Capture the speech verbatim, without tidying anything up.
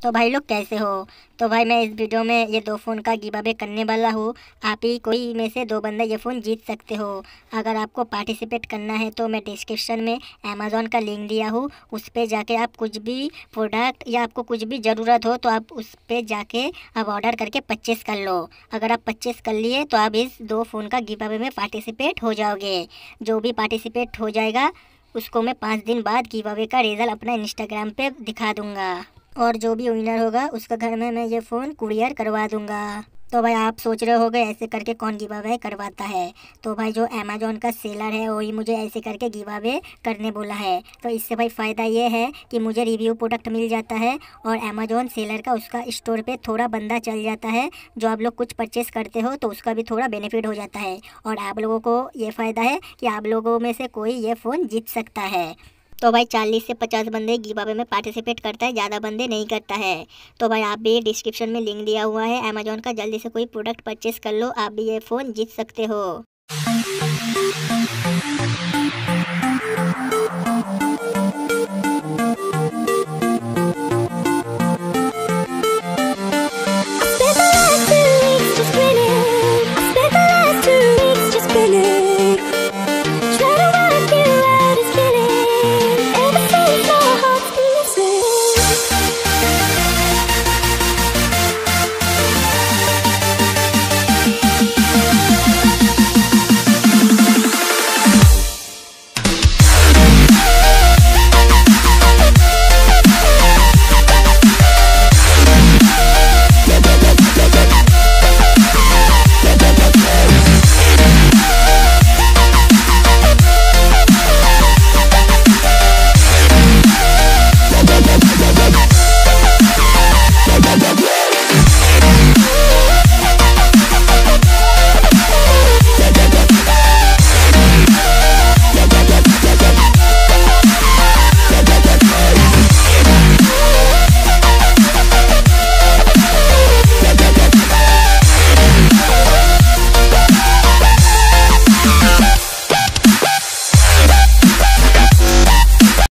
तो भाई लोग कैसे हो। तो भाई मैं इस वीडियो में ये दो फ़ोन का गिव अवे करने वाला हूँ। आप ही कोई में से दो बंदे ये फ़ोन जीत सकते हो। अगर आपको पार्टिसिपेट करना है तो मैं डिस्क्रिप्शन में अमेज़ॉन का लिंक दिया हूँ, उस पर जाके आप कुछ भी प्रोडक्ट या आपको कुछ भी ज़रूरत हो तो आप उस पर जाके आप ऑर्डर करके परचेस कर लो। अगर आप परचेस कर लिए तो आप इस दो फ़ोन का गिव अवे में पार्टिसिपेट हो जाओगे। जो भी पार्टिसिपेट हो जाएगा उसको मैं पाँच दिन बाद गिव अवे का रिज़ल्ट अपना इंस्टाग्राम पे दिखा दूंगा, और जो भी विनर होगा उसका घर में मैं ये फ़ोन कुरियर करवा दूंगा। तो भाई आप सोच रहे होगे ऐसे करके कौन गिव अवे करवाता है। तो भाई जो अमेज़ॉन का सेलर है वही मुझे ऐसे करके गिव अवे करने बोला है। तो इससे भाई फ़ायदा ये है कि मुझे रिव्यू प्रोडक्ट मिल जाता है और अमेज़ॉन सेलर का उसका स्टोर पे थोड़ा बंदा चल जाता है। जो आप लोग कुछ परचेस करते हो तो उसका भी थोड़ा बेनिफिट हो जाता है, और आप लोगों को ये फ़ायदा है कि आप लोगों में से कोई ये फ़ोन जीत सकता है। तो भाई चालीस से पचास बंदे गिव अवे में पार्टिसिपेट करता है, ज़्यादा बंदे नहीं करता है। तो भाई आप भी डिस्क्रिप्शन में लिंक दिया हुआ है अमेज़ॉन का, जल्दी से कोई प्रोडक्ट परचेस कर लो, आप भी ये फ़ोन जीत सकते हो।